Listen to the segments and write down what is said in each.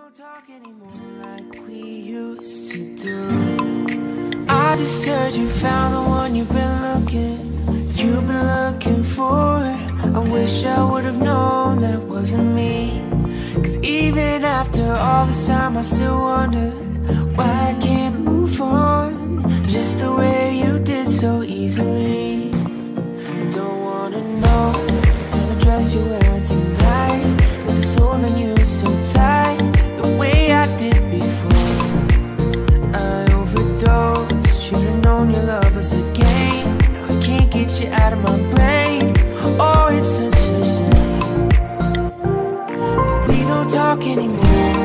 don't talk anymore like we used to do. I just heard you found the one you've been looking for. I wish I would've known that wasn't me. Cause even after all this time I still wonder why I can't move on just the way you did so easily. Don't wanna know the dress you're wearing tonight, if it's holding you so tight the way I did before. I overdosed, should've known your love was a game. Now I can't get you out of my brain. Oh, it's such a shame that we don't talk anymore.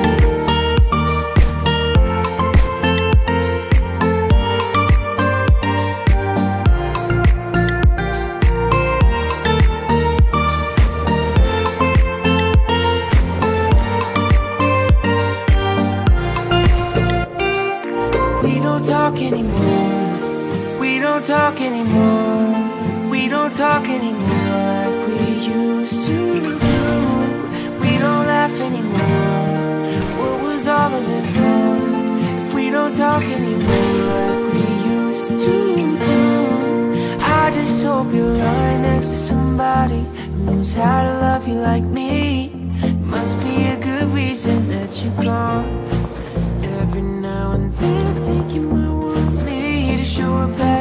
We don't talk anymore. We don't talk anymore. We don't talk anymore like we used to do. We don't laugh anymore. What was all of it for? If we don't talk anymore like we used to do. I just hope you're lying next to somebody who knows how to love you like me. There must be a good reason that you're gone. Every now and then I think you might want me to show up.